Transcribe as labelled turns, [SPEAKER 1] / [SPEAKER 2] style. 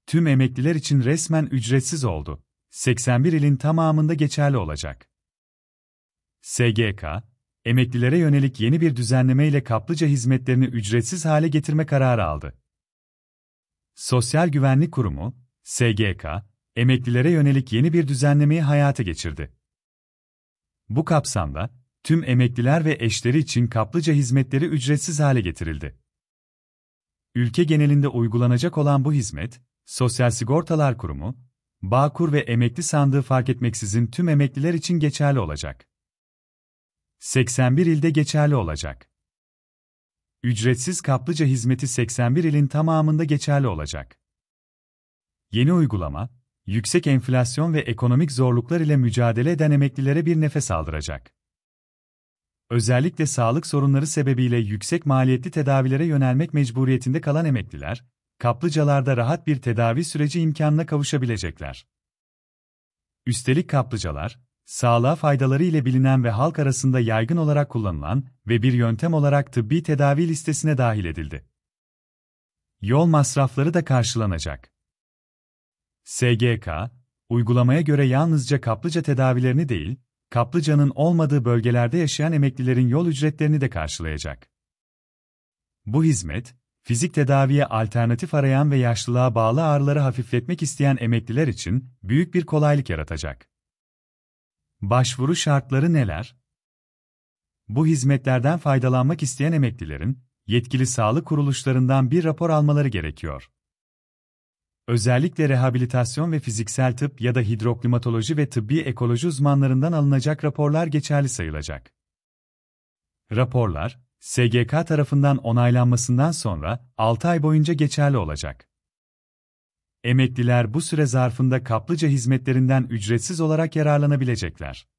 [SPEAKER 1] tüm emekliler için resmen ücretsiz oldu. 81 ilin tamamında geçerli olacak. SGK, emeklilere yönelik yeni bir düzenleme ile kaplıca hizmetlerini ücretsiz hale getirme kararı aldı. Sosyal Güvenlik Kurumu, SGK, emeklilere yönelik yeni bir düzenlemeyi hayata geçirdi. Bu kapsamda, tüm emekliler ve eşleri için kaplıca hizmetleri ücretsiz hale getirildi. Ülke genelinde uygulanacak olan bu hizmet, Sosyal Sigortalar Kurumu, Bağkur ve emekli sandığı fark etmeksizin tüm emekliler için geçerli olacak. 81 ilde geçerli olacak. Ücretsiz kaplıca hizmeti 81 ilin tamamında geçerli olacak. Yeni uygulama, yüksek enflasyon ve ekonomik zorluklar ile mücadele eden emeklilere bir nefes aldıracak. Özellikle sağlık sorunları sebebiyle yüksek maliyetli tedavilere yönelmek mecburiyetinde kalan emekliler, kaplıcalarda rahat bir tedavi süreci imkanına kavuşabilecekler. Üstelik kaplıcalar, sağlığa faydaları ile bilinen ve halk arasında yaygın olarak kullanılan ve bir yöntem olarak tıbbi tedavi listesine dahil edildi. Yol masrafları da karşılanacak. SGK, uygulamaya göre yalnızca kaplıca tedavilerini değil, kaplıcanın olmadığı bölgelerde yaşayan emeklilerin yol ücretlerini de karşılayacak. Bu hizmet, fizik tedaviye alternatif arayan ve yaşlılığa bağlı ağrıları hafifletmek isteyen emekliler için büyük bir kolaylık yaratacak. Başvuru şartları neler? Bu hizmetlerden faydalanmak isteyen emeklilerin, yetkili sağlık kuruluşlarından bir rapor almaları gerekiyor. Özellikle rehabilitasyon ve fiziksel tıp ya da hidroklimatoloji ve tıbbi ekoloji uzmanlarından alınacak raporlar geçerli sayılacak. Raporlar, SGK tarafından onaylanmasından sonra 6 ay boyunca geçerli olacak. Emekliler bu süre zarfında kaplıca hizmetlerinden ücretsiz olarak yararlanabilecekler.